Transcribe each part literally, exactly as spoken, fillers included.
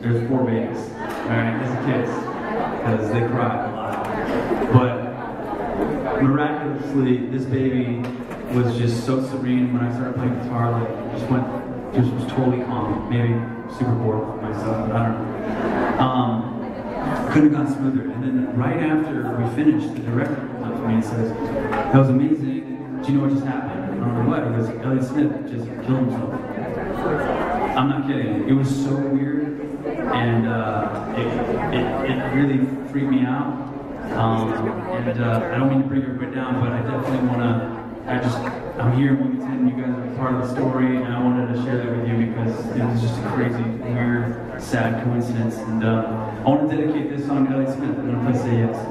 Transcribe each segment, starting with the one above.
there's four babies, all right, as kids, because they cry a lot. But miraculously, this baby was just so serene when I started playing guitar. Like, just went, just was totally calm. Maybe super bored with myself, I don't know. Um, couldn't have gone smoother. And then right after we finished, the director comes up to me and says, "That was amazing. Do you know what just happened?" I don't know what. He goes, "Elliot Smith just killed himself." I'm not kidding. It was so weird, and uh, it, it it really freaked me out. Um, and uh, I don't mean to bring everybody down, but I definitely want to. I just I'm here in Wilmington. You guys are part of the story, and I wanted to share that with you because it was just a crazy, weird, sad coincidence. And uh, I want to dedicate this song to Elliot Smith. I'm gonna play "Say Yes."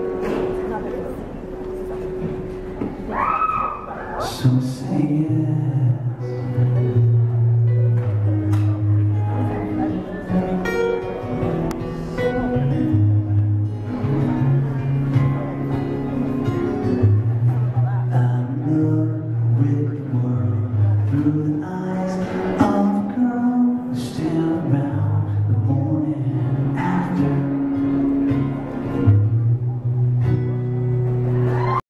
So say yeah.